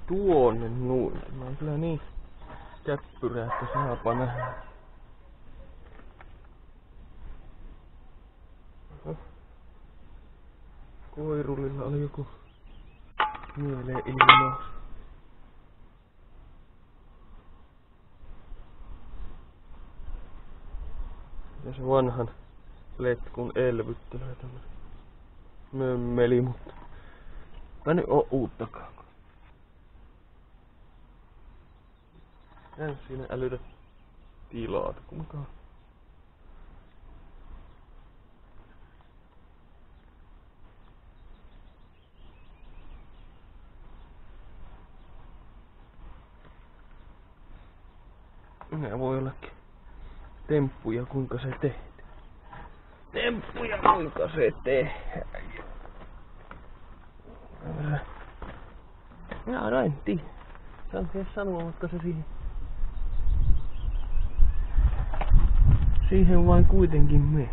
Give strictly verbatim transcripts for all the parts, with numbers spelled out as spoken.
tuonne noin. Mä oon kyllä niin käppyrä, että saapa nähdä. Koirulilla oli joku mielenilmaus. Ja se vanhan letkun elvyttelee tämmönen mömmeli, mutta mä nyt oo uuttakaan. En siinä älytä tilata kumkaan. Nää voi ollakin temppuja kuinka se tehdään. Temppuja kuinka se tehdään. Minä en tiedä. Saan siihen sanoa, mutta se siihen... Siihen vain kuitenkin menee.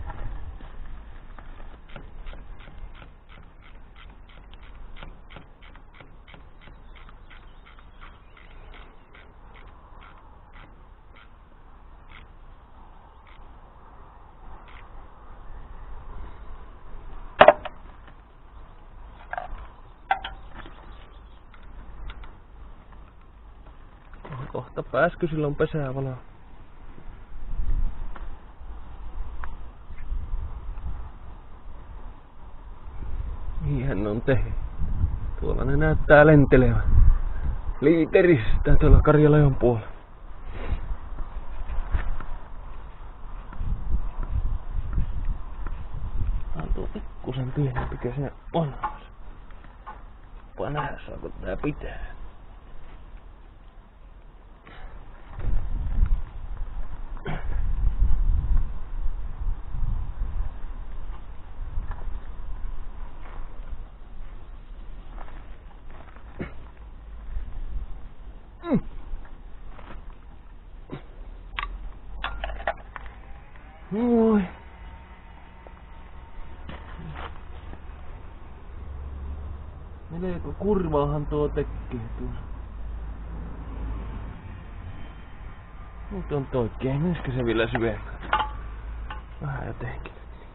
Kohta pääskö silloin pesää valaa? Niin hän on tehnyt. Tuolla ne näyttää lentelevän. Liiteristä tuolla Karjalajon puolella. Tää on tuo pikkusen pienempi kuin se vanhas. Vaan nähdä saako tää pitää. Moi. Meneekö kurvaahan tuo tekee tuossa? Nyt on toikkein, menisikö se vielä syvemmän? Vähän jotenkin.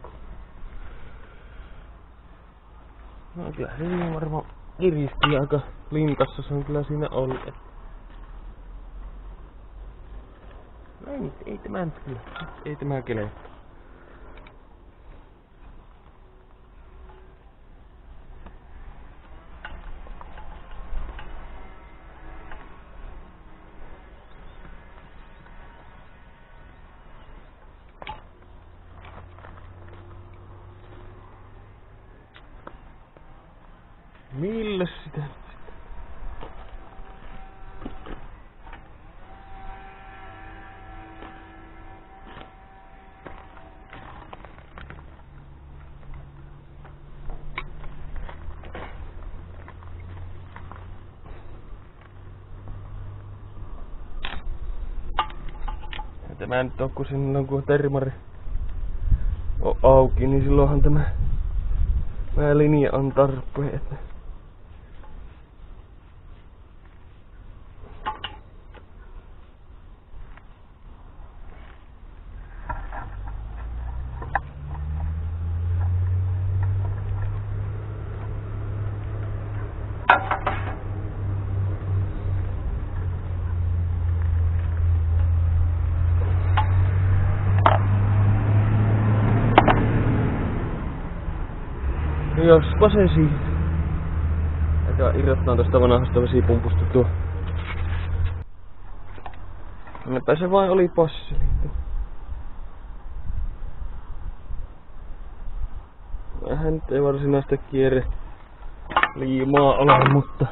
No kyllä se niin varmaan kiristi aika lintassa, se on kyllä siinä ollut. Ei, ei tämä nyt kyllä. Ei tämä kelepaa. Milles sitä? Tämä nyt on, kun sinne on kun termari on auki, niin silloinhan tämä, tämä linja on tarpeen. Jospa se siitä. Eikä irrottaa tosta vanhasta vesipumpusta tuo. Annepä se vain oli passi. Vähän nyt ei varsinaista kierre liimaa ole, mutta...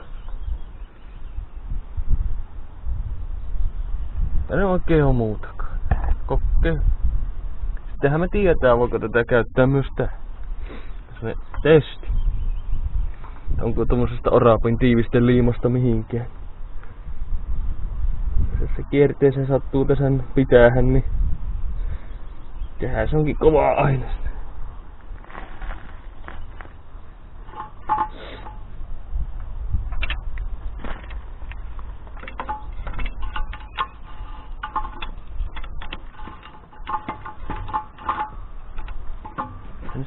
Tänne oikein on muutakaan. Kokkee. Sittenhän me tietää, voiko tätä käyttää myös tää. Se testi. Onko tommosesta orapin tiivisten liimasta mihinkään. Jos se kierteeseen sattuu tässä pitäähän, niin sehän se onkin kovaa aineesta.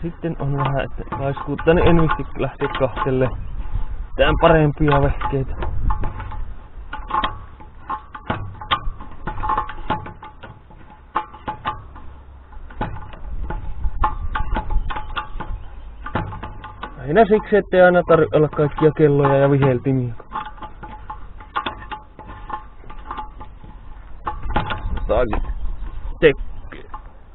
sitten on vähän, että laiskuutta, niin en visti lähteä kahtelle mitään parempia vehkeitä. Lähinnä siksi, ettei aina tarvitse olla kaikkia kelloja ja viheltimiä. Jotakin tekee.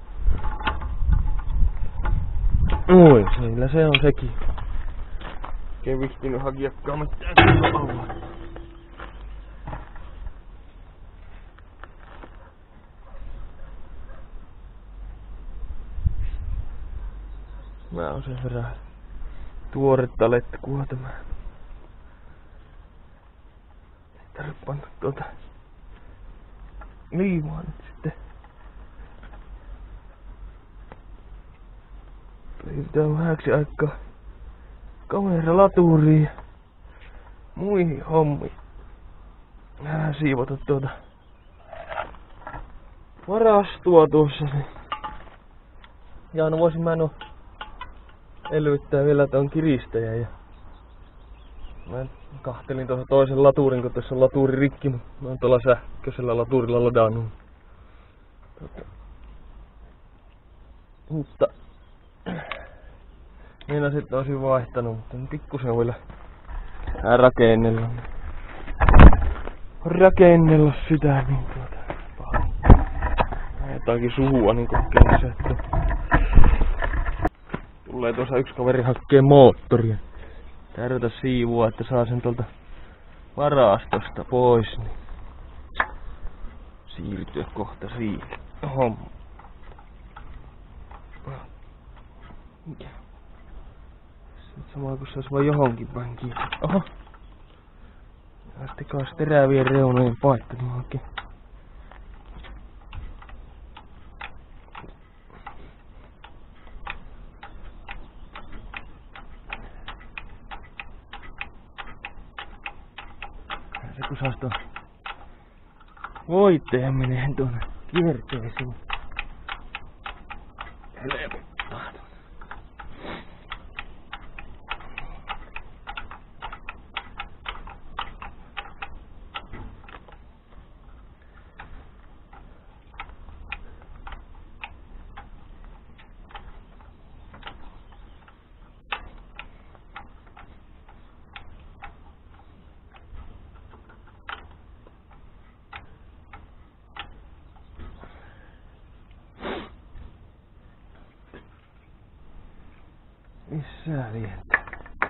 Oi, sillä se on sekin. Ei vihtinyt hakiakaan mitään kelloa. Mä oon sen verran tuoretta letkua tämä. Ei tarvitse panna tuota liimaa nyt sitten. Päivitään vähäksi aikaa kameralatuuriin ja muihin hommiin. Vähän siivota tuota varastua tuossa. Niin. Ja no voisin mä no elvyttää vielä ton kiristäjä ja mä kahtelin tuossa toisen latuurin, kun tässä on latuuri rikki, mutta mä oon tuolla sähköisellä latuurilla ladannut. Tota. Mutta minä sitten olisin vaihtanut, mutta pikkusen vielä rakennella. Rakennella sitä niin tuota. Jotakin suhua niin kokeessa, että tulee tuossa yksi kaveri hakkee moottoria. Tärjätä siivua, että saa sen tuolta varastosta pois, niin siirtyä kohta siihen homma. Mikä? Sama kuin se olisi vaan johonkin päin kiinni. Oho! Astikas terävien reunojen paittanut oikein. Se kun saas ton voiteen menee tuonne kierteeseen. Helpottaa. Missä lientä?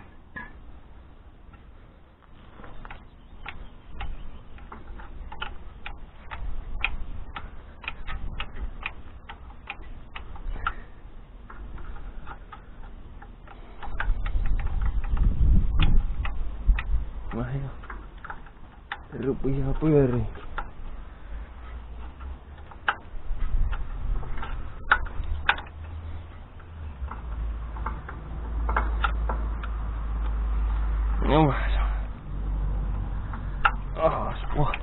Vähän jo rupeaa pyörii. No vähän se on. Ahas vaan.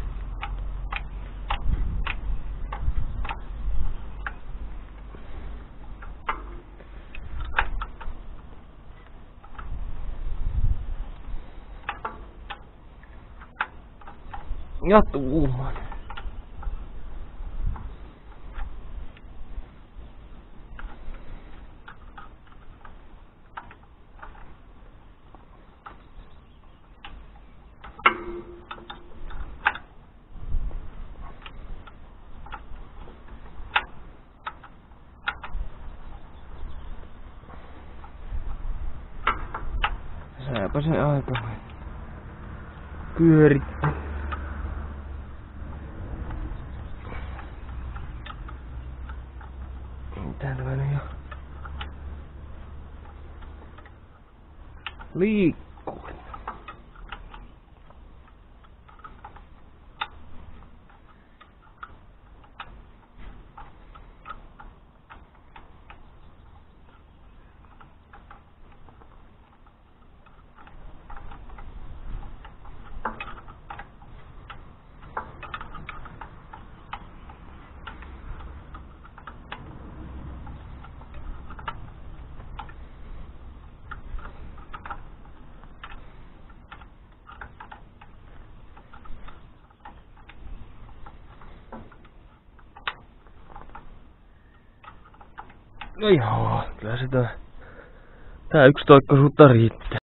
Ja tuuman. Sääpä se aika pyöritti. Mitä tämä nyt jo liikkuu? No joo, kyllä sitä... Tää yksi toikkoisuutta riittää.